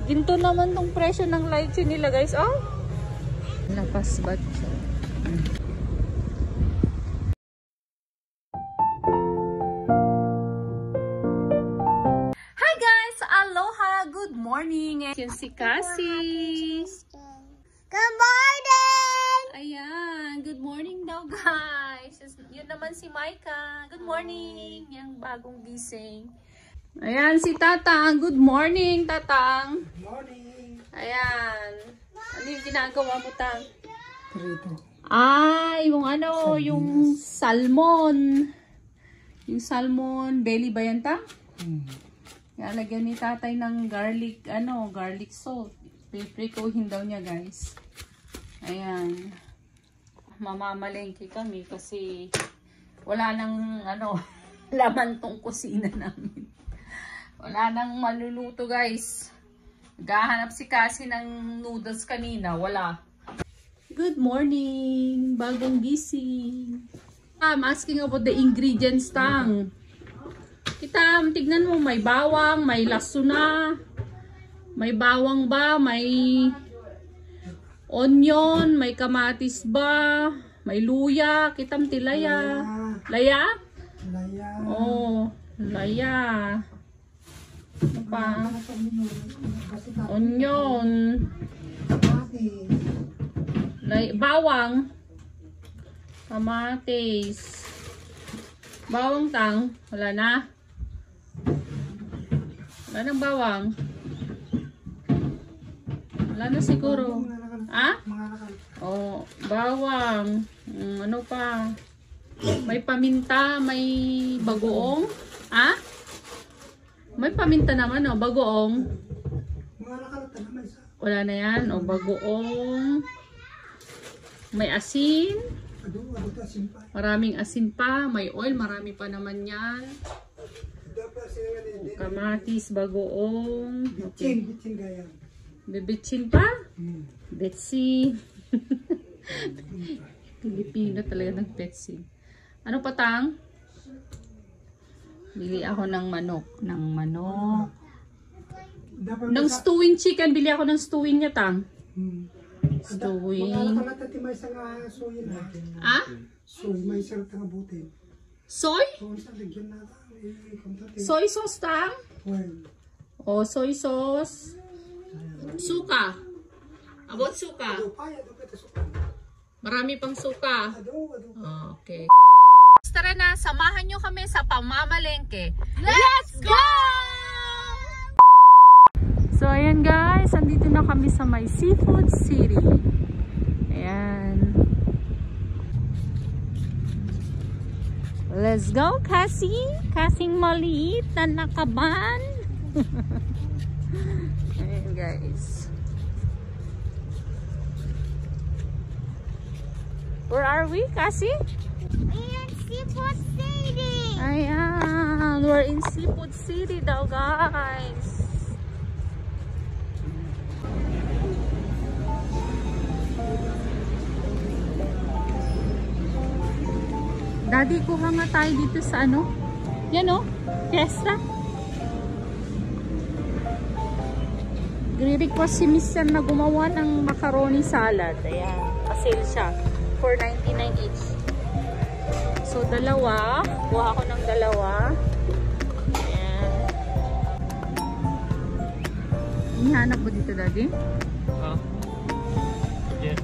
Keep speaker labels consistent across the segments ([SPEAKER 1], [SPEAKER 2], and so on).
[SPEAKER 1] Ginto naman tong presyo ng lychee nila guys. Oh, lapas bat siya. Hi guys! Aloha! Good morning! Yan si Cassie.
[SPEAKER 2] Good morning!
[SPEAKER 1] Ayan, good morning daw guys. Yun naman si Micah. Good morning! Yang bagong gising. Ayan si Tatang. Good morning, Tatang.
[SPEAKER 3] Good morning.
[SPEAKER 1] Ayan. Ano yung ginagawa mo, Tang?
[SPEAKER 3] Prito.
[SPEAKER 1] Yung ano, yung salmon. Yung salmon belly ba yan, Tang? Lagyan ni Tatay ng garlic, garlic salt. Piprituhin daw niya, guys. Ayan. Mamamalengke kami kasi wala nang, laman tong kusina namin. Wala nang maluluto, guys. Naghahanap si Cassie ng noodles kanina. Wala. Good morning. Bagong gising. I'm asking about the ingredients, Tang. Kita, tignan mo, may bawang, may lasuna, may bawang ba, may onion, may kamatis ba, may luya, kitam tilaya. Laya?
[SPEAKER 3] Laya.
[SPEAKER 1] Oh, laya. Ano pa? Onion. Bawang. Kamatis. Bawang, Tang. Wala na. Wala nang bawang. Wala na siguro. Ah? Oh, bawang. Ano pa? May paminta, may bagoong. Ah? May paminta naman, bagoong. Wala na yan, bagoong. May asin. Maraming asin pa. May oil, marami pa naman yan. Kamatis, bagoong. Okay. Bibitsin pa? Betsy. Pilipino talaga ng Betsy. Ano pa, Tang? Bili ako ng manok. Ng stewing chicken. Bili ako ng stewing niya, Tang. Stewing. Ah? Soy? Soy sauce, Tang? Oh, soy sauce. Suka. About suka. Marami pang suka. Oh, okay. Tara na, samahan nyo kami sa pamamalengke. Let's go! So, ayan guys, andito na kami sa may Seafood City. Ayan. Let's go, Cassie. Kasing maliit na nakaban. Ayan guys. Where are we, Cassie?
[SPEAKER 2] Seafood City!
[SPEAKER 1] Ayan, we're in Seafood City daw, guys. Daddy, kuha nga tayo dito sa yan Fiesta. Gre-request si Miss Sen na gumawa ng macaroni salad. Ayan, pa-sale siya for 99 each. So, dalawa. Kuha ko ng dalawa. Ayan. Hinahanap mo dito, Daddy?
[SPEAKER 3] Yes.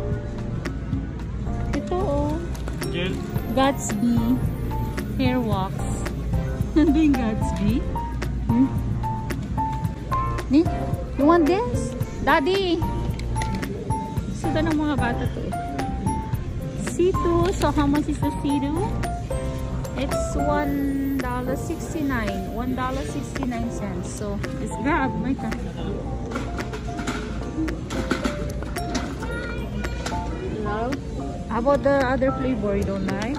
[SPEAKER 1] Ito,
[SPEAKER 3] Yes.
[SPEAKER 1] Gatsby hair wax. Ano yung Gatsby? Ni? You want this? Daddy! Gusto ng mga bata to. C2. So, how much is the C2? It's $1.69. $1.69. So, just grab. Micah. Love. How about the other flavor? You don't like?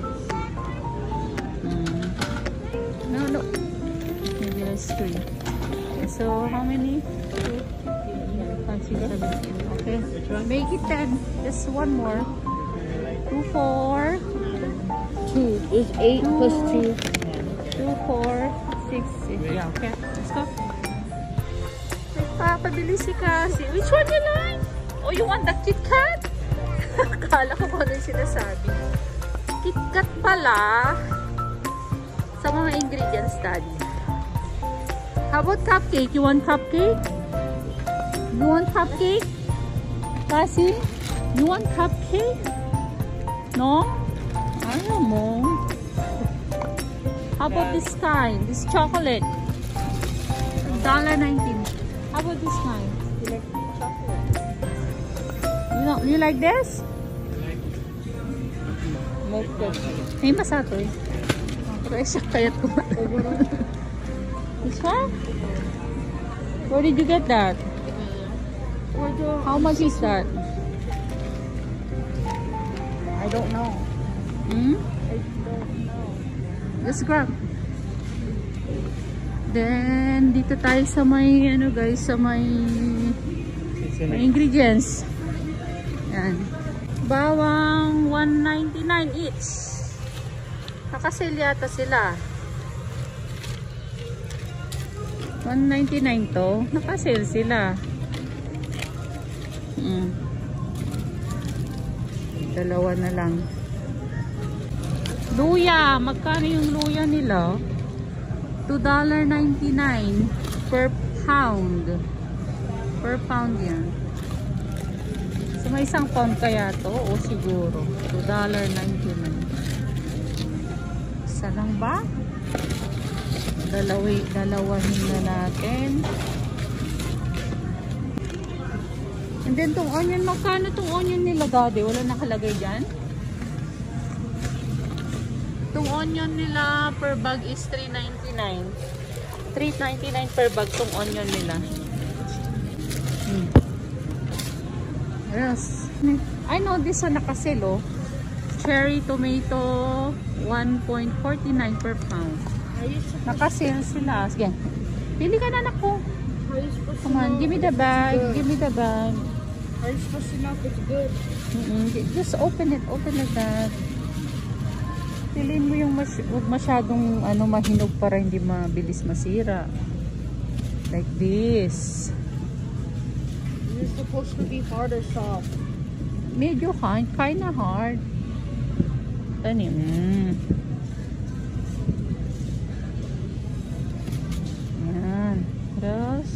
[SPEAKER 1] No. Maybe that's 3. Okay, so, how many? 2, 5, 6, 7. Okay. Make it 10. Just one more. 2, 4.
[SPEAKER 2] 2 is 8 plus 2.
[SPEAKER 1] 2, 4, 6, 6. Yeah, okay. Let's go. Papabili si Cassie. Which one you like? Oh, you want the Kit Kat? Akala ko kung ano yung sinasabi. Kit Kat pala. Sa mga ingredients, Daddy. How about cupcake? You want cupcake? You want cupcake? Cassie? You want cupcake? No? Ayaw mo. How about this kind? This chocolate? $1.19. How about this kind? You like chocolate? You like this? Like this. Hey, masato eh. Presya kaya't kumain. This one? Where did you get that? How much is that?
[SPEAKER 2] I don't know.
[SPEAKER 1] Hmm?
[SPEAKER 2] I don't know.
[SPEAKER 1] Just grab. Then, dito tayo sa may, ano guys, sa may ingredients. Yan. Bawang 199 each. Nakasale yata sila. 199 to. Nakasale sila. Dalawa na lang. Luya. Magkano yung luya nila? $2.99 per pound. Per pound yan. So may isang pound kaya to? O siguro. $2.99. Isa lang ba? Dalawahin na natin. And then tong onion, magkano tong onion nila, Daddy? Wala nakalagay dyan? Tong onion nila per bag is $3.99. $3.99 per bag tong onion nila. Yes. I know this one nakasale, oh. Cherry tomato 1.49 per pound. Nakasale sila. Sige. Pili ka na, anak ko. Come on, give me the bag. Give me the bag.
[SPEAKER 2] Are you supposed to know if it's good?
[SPEAKER 1] Just open it. Open the bag. Piliin mo yung huwag masyadong mahinog para hindi mabilis masira. Like this.
[SPEAKER 2] Is it supposed to be hard or soft?
[SPEAKER 1] Medyo kinda hard. Tanim. Yan. Tapos.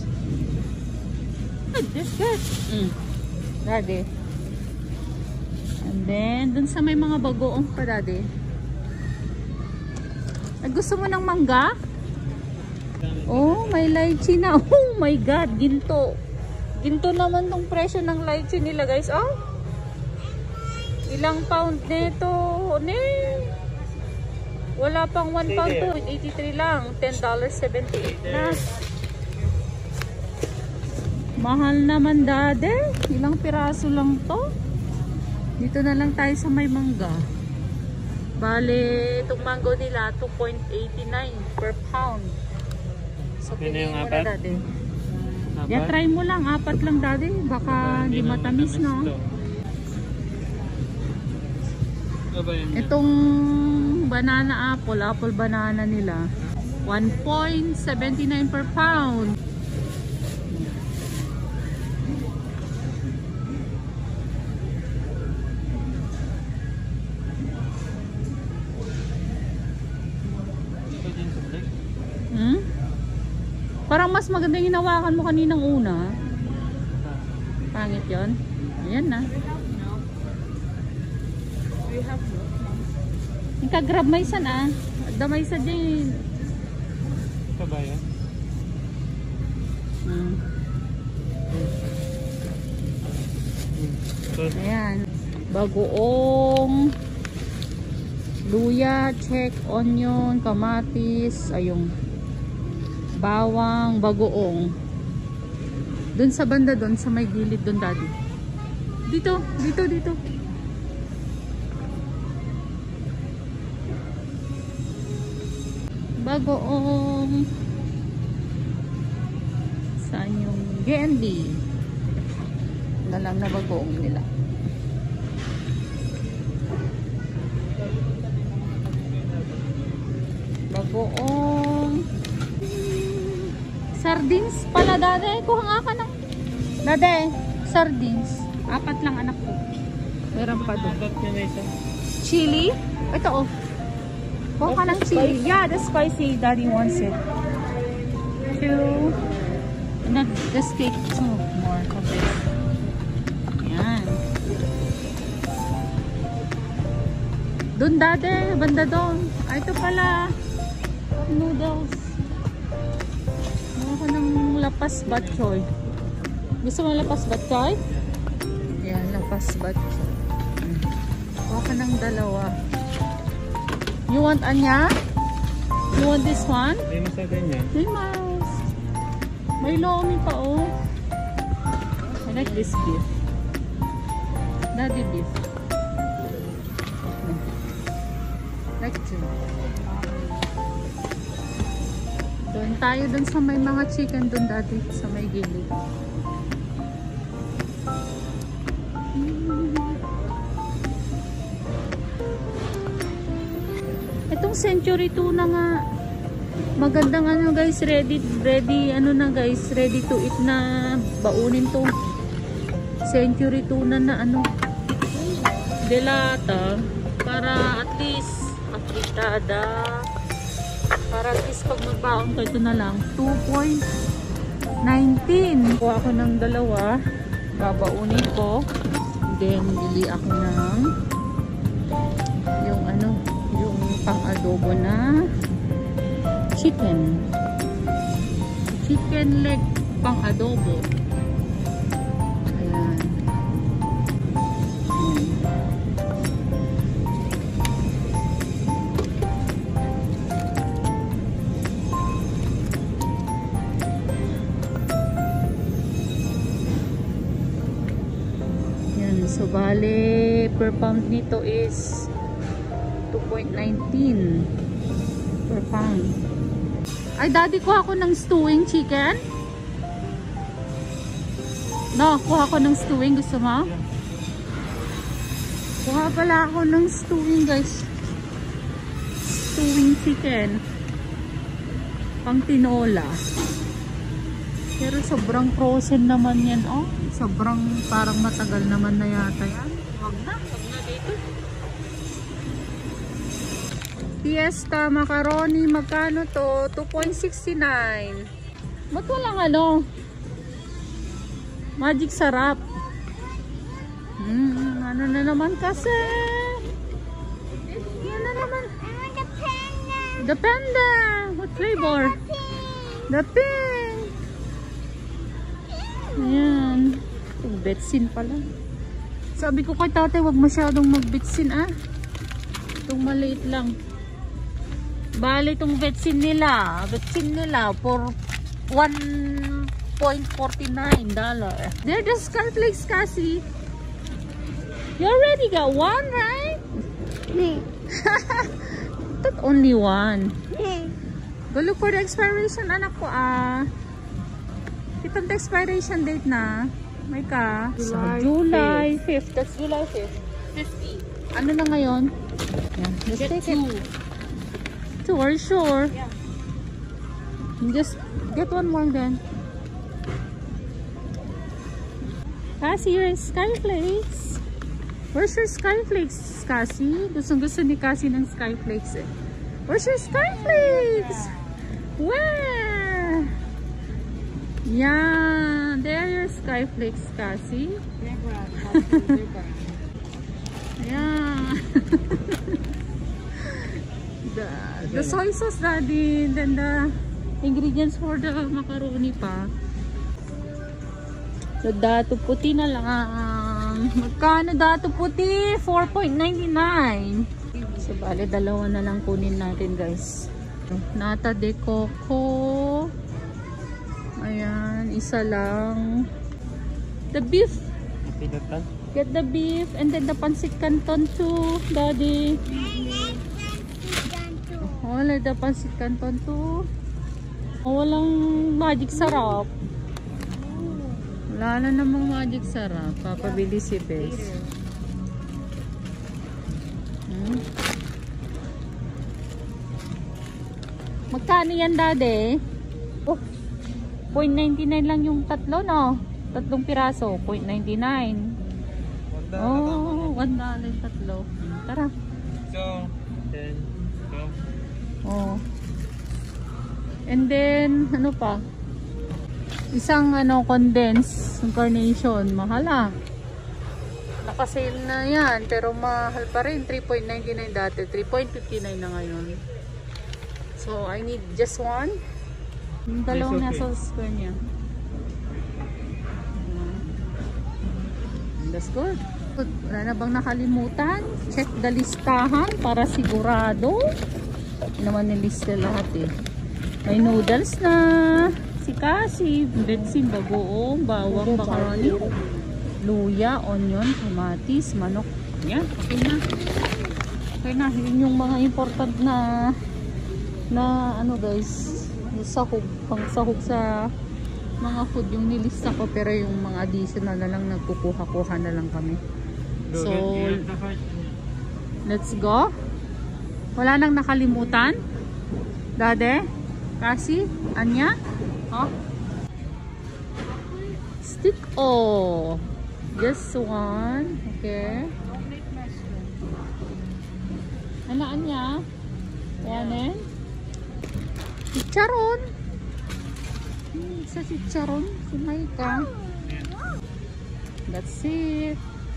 [SPEAKER 1] Good. Daddy. And then, dun sa may mga bagoong pa, Daddy. Gusto mo ng mangga? Oh, may lychee na. Oh my God, ginto. Ginto naman tong presyo ng lychee nila, guys. Oh. Ilang pound nito? Wala pang 1 pound to. 83 lang. $10.78 na. Mahal naman, Daddy. Ilang piraso lang to. Dito na lang tayo sa may mangga. Bale, itong mango nila, 2.89 per pound. So, piliin mo na, Daddy. Yan, try mo lang. 4 lang, Daddy. Baka hindi matamis, no? Itong banana apple banana nila, 1.79 per pound. Parang mas maganda yung hinawakan mo kaninang una. Pangit yun. Ayan na. Ika-grab may isa na. Damay isa dyan.
[SPEAKER 3] Ito ba yan?
[SPEAKER 1] Ayan. Bagoong, luya, check, onion, kamatis, ayong bawang, bagoong. Doon sa banda doon, sa may gilid doon, Daddy. Dito. Bagoong. Saan yung candy? Na lang na bagoong nila. Bagoong. Sardines pala, Daddy. Kuha nga ka Dade, sardines. 4 lang anak ko. Meron pa doon.
[SPEAKER 3] Apat niya na isa.
[SPEAKER 1] Chili? Ito oh. Kuha ka ng chili. Yeah, the spicy. Daddy wants it. 2. And then just take 2 more of it. Yan. Doon dade, banda doon. Ay, ito pala. Noodles. Kuha ka ng lapas batchoy. Gusto mo lapas batchoy? Yan, lapas batchoy. Kuha ka ng 2. You want anya? You want this one?
[SPEAKER 3] May masaga niya.
[SPEAKER 1] May mas. May lomi pa oh. I like this beef. Daddy beef. Like 2. Doon tayo dun sa may mga chicken dun dati sa may gilid. Itong century tuna nga. Magandang ano guys, ready ano na guys, ready to eat na baunin to. Century tuna na ano. Delata para at least afritada. Para at least pag magbaon ko ito na lang 2.19. Kuha ako ng 2. Babaunin ko. Then bili ako ng yung ano, yung pang-adobo na chicken leg pang-adobo. Ayan. Yan. So bale per pound nito is 2.19 per pound. Ay, daddy, kuha ko ng stewing chicken. No, kuha ko ng stewing. Gusto mo? Kuha pala ako ng stewing, guys. Stewing chicken. Pang tinola. Pero sobrang frozen naman yan. Oh, sobrang parang matagal naman na yata yan. Wag na dito. Fiesta macaroni, magkano to? 2.69. Ba't walang ano? Magic sarap. Ano na naman kasi? Yan na naman. The panda. What flavor? The pink. Ayan. Betsin pala. Sabi ko kay tatay, wag masyadong magbetsin ah. Itong maliit lang. Bali itong betsin nila for $1.49. They're the Scarflakes, Cassie. You already got one, right? Not only one. Go look for the expiration, anak ko ah. Kitang the expiration date na. May ka. July 5th. That's July 5th. 50. Ano na ngayon? Yeah, just take it. 2, are you sure?
[SPEAKER 2] Yeah.
[SPEAKER 1] Just get one more then. Cassie, you're in Skyflakes. Where's your Skyflakes, Cassie? Gusto ni Cassie ng Skyflakes eh. Where's your Skyflakes? Where? Yeah, there your Skyflakes, Cassie. Yeah. The soy sauce, daddy, then the ingredients for the macaroni pa. The dato puti na lang. Magkano dato puti? 4.99. So bale, 2 na lang kunin natin, guys. Nata de coco. Ayan, isa lang. The beef. Get the beef and then the pancit canton too, daddy. Wala the pancit canton too. Walang magic sarap. Wala na namang magic sarap. Papabili si Bes. Magkano yan, daddy? Oh, $0.99 lang yung tatlo, no? Tatlong piraso, $0.99. Oh, $1 tatlo. Tara.
[SPEAKER 3] So, 10, 12.
[SPEAKER 1] Oh. And then, ano pa? Isang condensed carnation. Mahal ah. Naka-sale na yan. Pero mahal pa rin. $3.99 dati. $3.59 na ngayon. So, I need just one. Yung dalawang nasa square niya. That's good. Wala na bang nakalimutan? Check the listahan para sigurado. Hindi naman nilista lahat eh. May noodles na. Si Cassie. Betsin, bagoong, bawang, macaroni, luya, onion, kamatis, manok. Yan. Okay na. Okay na. Yun yung mga important na ano guys. Sahog. Pang sahog sa mga food yung nilista ko. Pero yung mga additional na lang nagkukuha-kuha na lang kami. So, let's go. Wala nang nakalimutan? Dade? Kasi? Anya? Oh? Stick oh. Just one. Okay. Ano Anya? Yanin? Chicharon. Sa chicharon. Sumay ka. That's it.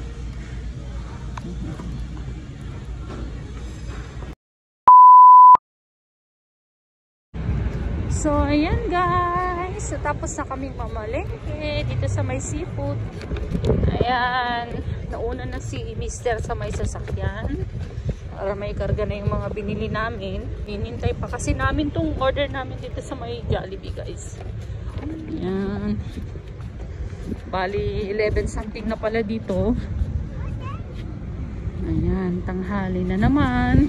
[SPEAKER 1] So, ayan guys. So, tapos na kaming mamalengke dito sa may seafood. Ayan. Nauna na si Mr. sa may sasakyan. Para may karga na yung mga binili namin. Hinintay pa kasi namin tong order namin dito sa may Jollibee guys. Ayan. Bali, 11 something na pala dito. Ayan, tanghali na naman.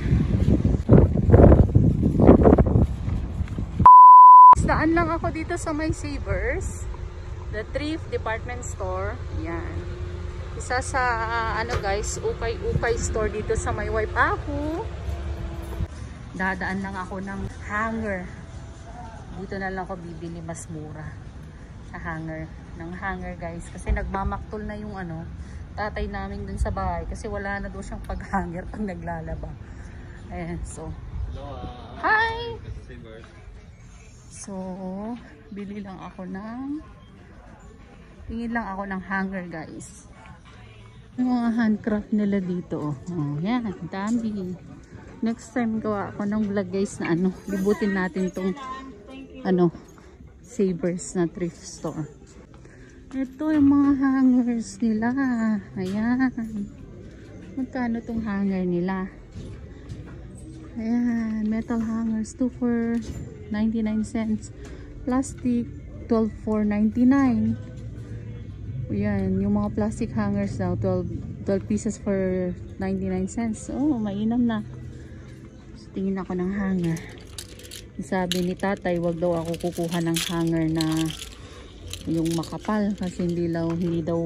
[SPEAKER 1] Daan lang ako dito sa may Savers, the Thrift Department Store. Ayan. Isa sa guys, ukay-ukay store dito sa may Waipahu. Dadaan lang ako ng hanger. Dito na lang ako bibili, mas mura. Sa hanger. Ng hanger guys. Kasi nagmamaktol na yung tatay namin dun sa bahay kasi wala na doon siyang pag-hanger pag naglalaba. Ayan, so hi! So, bili lang ako tingin lang ako ng hanger guys. Yung mga handcraft nila dito. Oh, yan, dami. Next time gawa ako ng vlog guys na libutin natin tong Savers na thrift store. Ito yung mga hangers nila. Ayan. Magkano tong hanger nila? Ayan. Metal hangers. 2 for 99 cents. Plastic. 12 for 99. Ayan. Yung mga plastic hangers daw. 12 pieces for 99 cents. Oh, mainam na. So, tingin ako ng hanger. Sabi ni tatay, wag daw ako kukuha ng hanger na yung makapal kasi hindi daw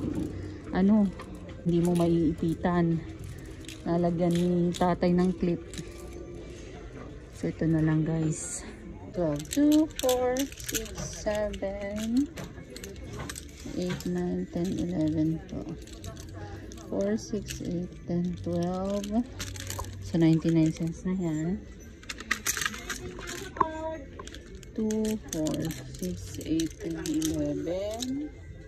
[SPEAKER 1] hindi mo maiipitan. Lalagyan ni tatay ng clip. So ito na lang guys. 12, 2, 4, 6, 7 8, 9, 10, 11 4, 6, 8, 10, 12. So 99 cents na yan. 2, 4, 6, 8, 11.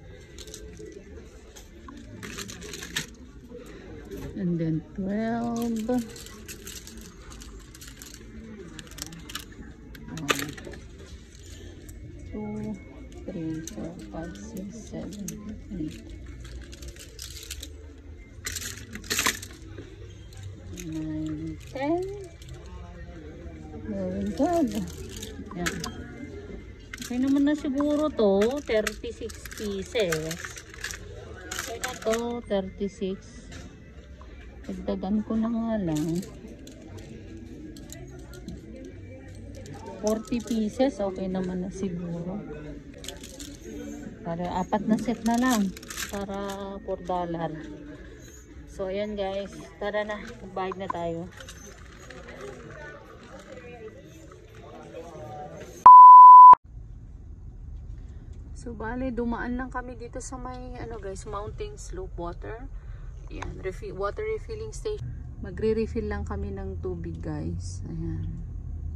[SPEAKER 1] And then 12. 2, 3, 4, 5, 6, 7, 8. 9, 10. 11, 12. Yan. Okay naman na siguro to. 36 pieces. Okay na to. 36. Dagdagan ko na nga lang. 40 pieces. Okay naman na siguro. Para 4 na set na lang. Para $4. So ayan guys. Tara na. Magbayad na tayo. So, bale, dumaan lang kami dito sa may, ano guys, mountain slope water. Ayan, water refilling station. Magre-refill lang kami ng tubig guys. Ayan.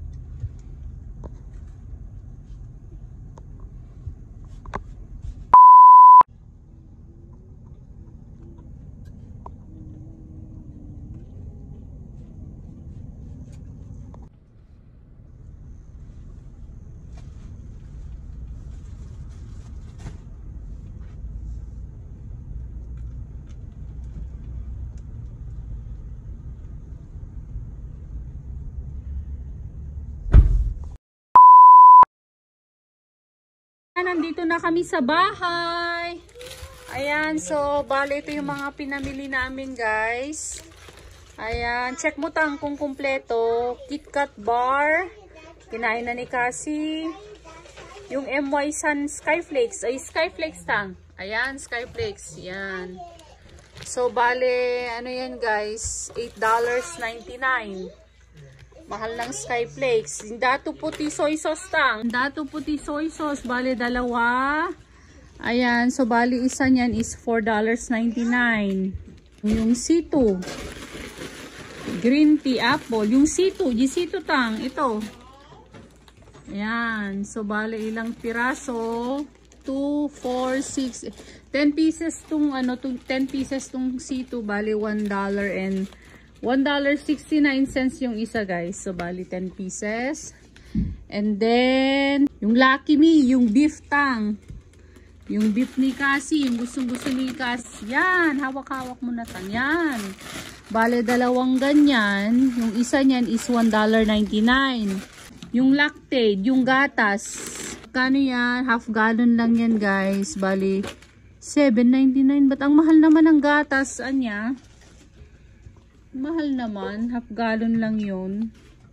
[SPEAKER 1] Nandito na kami sa bahay. Ayan, so bale ito yung mga pinamili namin guys. Ayan, check mo tang kung kumpleto. KitKat bar. Kinain na ni Cassie. Yung MY Sun Skyflakes. Ay, Skyflakes tang. Ayan, Skyflakes. Yan. So bale, ano yan guys? $8.99. Mahal ng Skyflakes. Dato puti soy sauce tang. Dato puti soy sauce. Bale, dalawa. Ayan. So, bale, isa niyan is $4.99. Yung C2. Green tea apple. Yung C2. G-C2 tang. Ito. Ayan. So, bale, ilang piraso? 2, 4, 6. 10 pieces tong, ano, 10 pieces tong C2. Bale, $1.69 yung isa guys. So bali 10 pieces. And then yung Lucky Me, yung beef tang. Yung beef ni Cassie, yung gustong-gusto ni Cassie. Yan, hawak-hawak mo na tang. Yan. Bale dalawang ganyan. Yung isa niyan is $1.99. Yung Lactaid, yung gatas. Kano yan? Half gallon lang yan guys. Bali $7.99. Ba't ang mahal naman ng gatas? Anya? Mahal naman. Half gallon lang yun.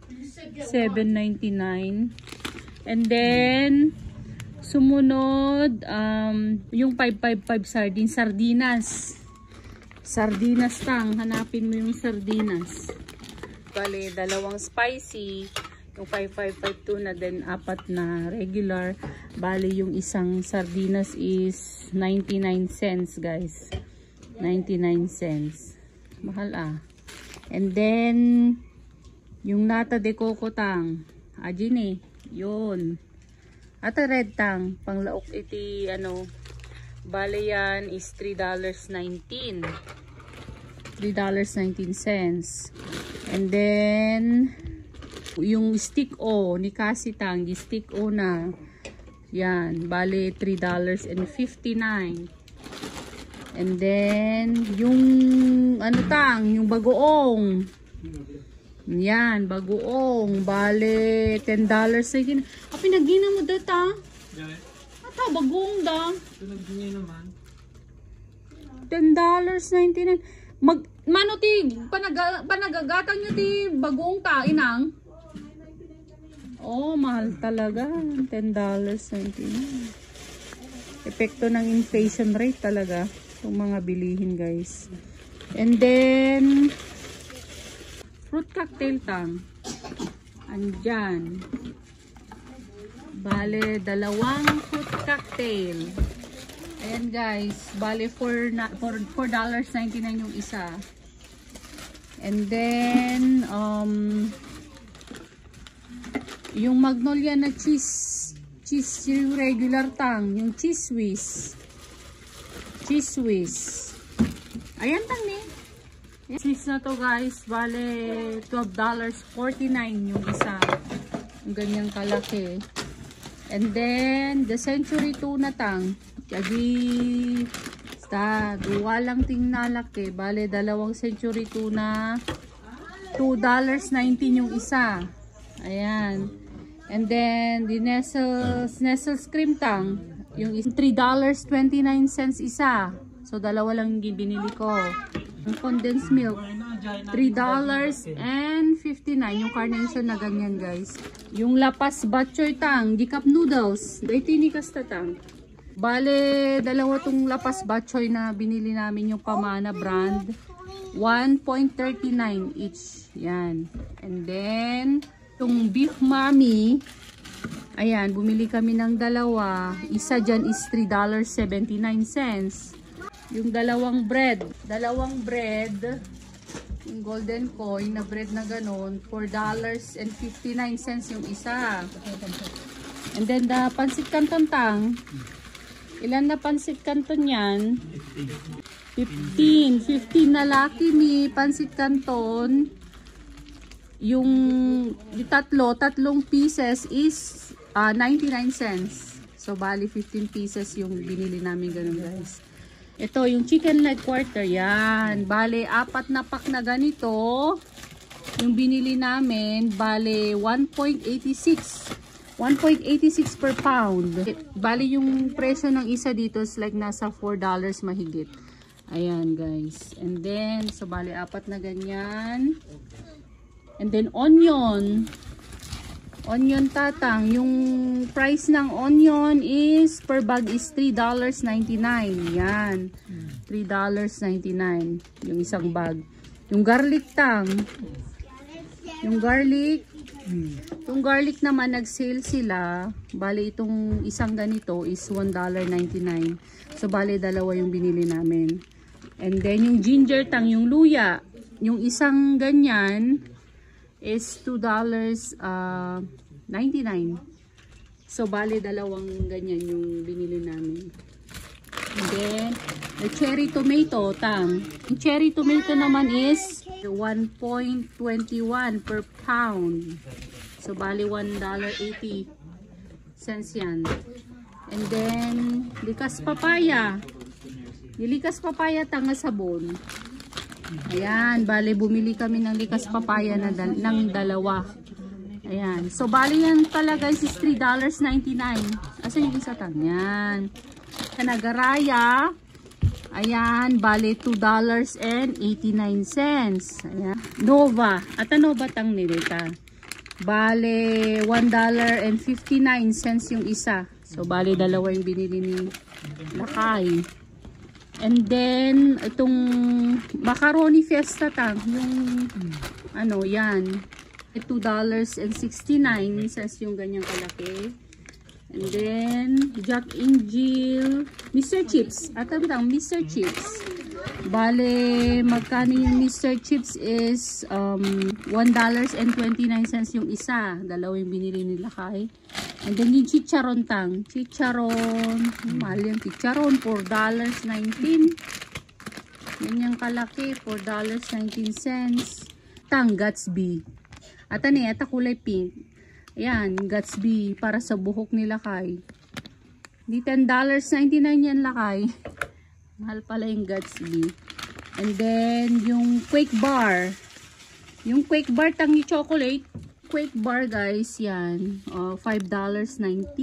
[SPEAKER 1] $7.99. And then, sumunod, yung 555 sardinas. Sardinas tang. Hanapin mo yung sardinas. Bale, dalawang spicy. Yung 555 tuna, then 4 na regular. Bale, yung isang sardinas is 99 cents guys. 99 cents. Mahal ah. And then, yung nata de coco tang. Ajin eh. Yun. At red tang. Panglaok iti, ano. Bale yan is $3.19. $3.19. And then, yung stick O ni Cassie tang. Di stick O na. Yan. Bale, $3.59. And then, yung ano tang, yung bagoong. Yan, bagoong. Bale, $10 na yun. Pinagina mo data? Ata, bagoong da.
[SPEAKER 3] Pinagina naman.
[SPEAKER 1] $10.99. Mano ti, panagagatang nyo ti bagoong ta, inang? Oh, mahal talaga. $10.99. Epekto ng inflation rate talaga. Itong mga bilihin guys. And then fruit cocktail tang. Andyan. Bale, dalawang fruit cocktail. Ayan guys. Bale, $4.99 yung isa. And then yung Magnolia na cheese regular tang. Yung cheese whiz. Cheese whiz. Ayan tang ni. Cheese na to guys. Bale, $12.49 yung isa. Yung ganyang kalaki. And then, the century tuna tang. Kagi, duwa lang ting nalaki. Bale, dalawang century tuna. $2.19 yung isa. Ayan. And then, the Nestle's cream tang. Yung $3.29 isa. So, dalawa lang yung binili ko. Yung condensed milk, $3.59. Yung carnation na ganyan, guys. Yung lapas batchoy tang, di cup noodles. Ito ni kasta tang. Bale, dalawa tong lapas batchoy na binili namin yung Pamana brand. 1.39 each. Yan. And then, yung beef mommy, Ayan, bumili kami ng dalawa. Isa dyan is $3.79. Yung dalawang bread, yung golden coin na bread na ganun, $4.59 yung isa. And then the pancit canton tang, ilan na pancit canton yan? 15 na Lucky Me pancit canton. Yung tatlong pieces is 99 cents. So bali 15 pieces yung binili namin ganun guys. Ito yung chicken leg quarter yan. Bali 4 na pack na ganito. Yung binili namin bali 1.86 per pound. Bali yung presyo ng isa dito is like nasa $4 mahigit. Ayan guys. And then so bali 4 na ganyan. And then onion tatang, yung price ng onion is per bag is $3.99. Yan. $3.99 yung isang bag. Yung garlic tang. Yung garlic naman nag-sale sila. Bali itong isang ganito is $1.99. So bali dalawa yung binili namin. And then yung ginger tang, yung luya, yung isang ganyan is $2.99. So bali dalawang ganyan yung binili namin. And then the cherry tomato tang. Yung cherry tomato naman is 1.21 per pound. So bali $1.80 yan. And then likas papaya. Likas papaya tang na sabon. Ayan, bali bumili kami ng likas papaya na ng dalawa. Ayan. So bali yan pala guys is $3.99. Asan yung isa tang? Yan. Kanagaraya. Ayan, bali $2.89. Ayan. Nova. At Nova tang nilita. Bali $1.59 yung isa. So bali dalawa yung binili ni Lakay. And then itong macaroni fiesta tang, yung ano yan, $2.69 yung ganyang kalaki. And then Jack and Jill Mr. Chips. Mr. Chips. Bale magkano yung Mr. Chips is $1.29 yung isa. Dalawa yung binili nila kay. And then yung chicharon tang. Chicharon. Mahal yung chicharon. $4.19. Yan yung kalaki. $4.19. Tang Gatsby. Ata kulay pink. Ayan, Gatsby. Para sa buhok nila kay. Di $10.99 yan lakay. Mahal pala yung Gatsby. And then yung Quake Bar. Yung Quake Bar tang ni chocolate. Quake Bar guys, yan. $5.19.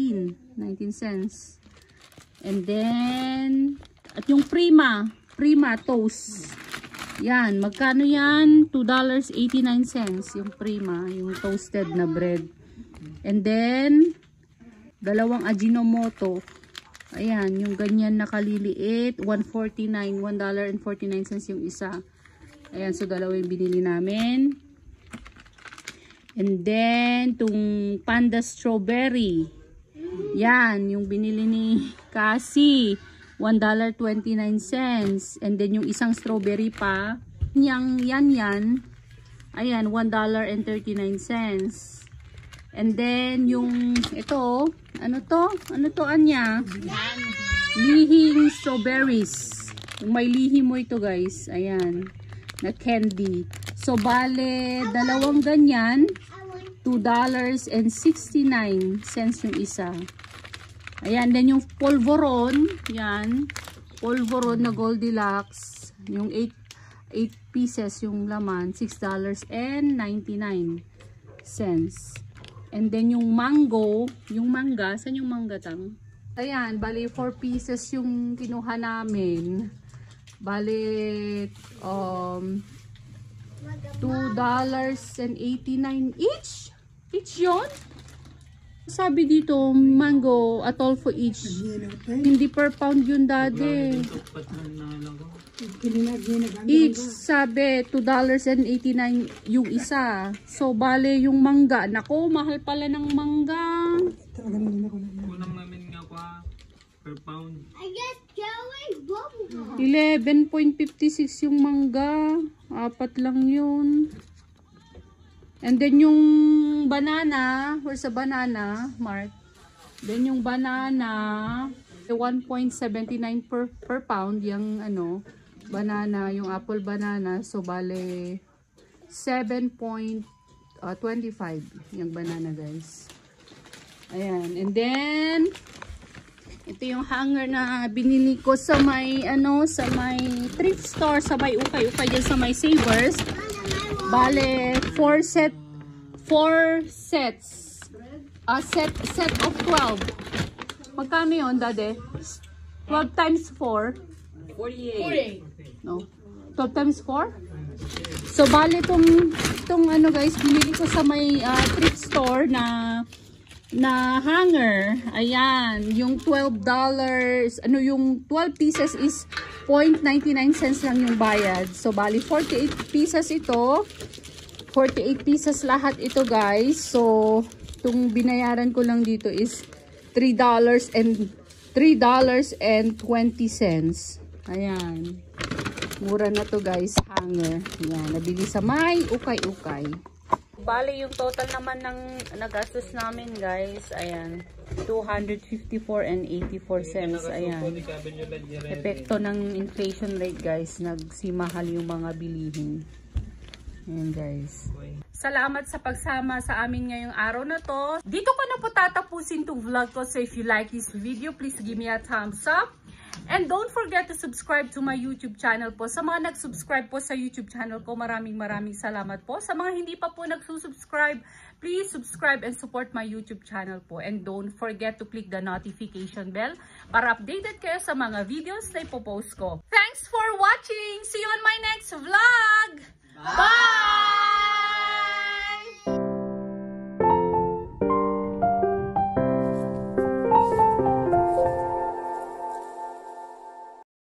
[SPEAKER 1] And then at yung Prima Toast. Yan, magkano yan? $2.89 yung Prima, yung toasted na bread. And then dalawang Ajinomoto. Ayan, yung ganyan na kaliliit, $1.49 yung isa. Ayan, so dalawa yung binili namin. And then, itong Panda Strawberry. Yan, yung binili ni Cassie. $1.29. And then, yung isang strawberry pa. Yan. Ayan, $1.39. And then, yung, ito, ano to, Anya? Lihing strawberries. Yung may lihi mo ito, guys. Ayan, na candy. So, bale, dalawang ganyan, $2.69 yung isa. Ayan, then yung polvoron, yan, polvoron na Goldilocks, yung 8 pieces yung laman, $6.99. And then yung mango, yung mangga, saan yung mangga tang? Ayan, bali 4 pieces yung kinuha namin. Bali, $2.89 each? Each yun? Sabi dito, mango, a all for each. Hindi per pound yun, daddy. Each, sabi, $2.89 yung isa. So, bale yung mangga. Nako, mahal pala ng mangga.
[SPEAKER 3] Kulang namin nga pa per pound.
[SPEAKER 1] 11.56 yung mangga. 4 lang yun. And then yung banana, where's the banana, Mark? Then yung banana, 1.79 per pound yung ano, banana, yung apple banana. So bale 7.25 yung banana, guys. Ayan. And then ito yung hanger na binili ko sa may ano, sa may thrift store, sa may ukay-ukay dyan sa may Savers. Bale, 4 sets. Set of 12. Magkano yun, dade? 12 times 4?
[SPEAKER 2] 48.
[SPEAKER 1] No. 12 times 4? So, bale itong ano guys, binili ko sa may thrift store na hanger. Ayan, yung $12, ano yung 12 pieces is 0.99 cents lang yung bayad. So, bali 48 pieces ito. 48 pieces lahat ito, guys. So, itong binayaran ko lang dito is $3.20. Ayan. Mura na to, guys. Hanger. Ayan, nabili sa may ukay-ukay. Bali, yung total naman ng nagastos namin, guys, ayan, 254.84 Ayan. Epekto ng inflation rate, guys. Nagsimahal yung mga bilihin. Ayan, guys. Salamat sa pagsama sa amin ngayong araw na to. Dito ko na po tatapusin tong vlog ko. So if you like this video, please give me a thumbs up. And don't forget to subscribe to my YouTube channel po. Sa mga nag-subscribe po sa YouTube channel ko, maraming salamat po. Sa mga hindi pa po nagsusubscribe, please subscribe and support my YouTube channel po. And don't forget to click the notification bell para updated kayo sa mga videos na ipopost ko. Thanks for watching! See you on my next vlog! Bye!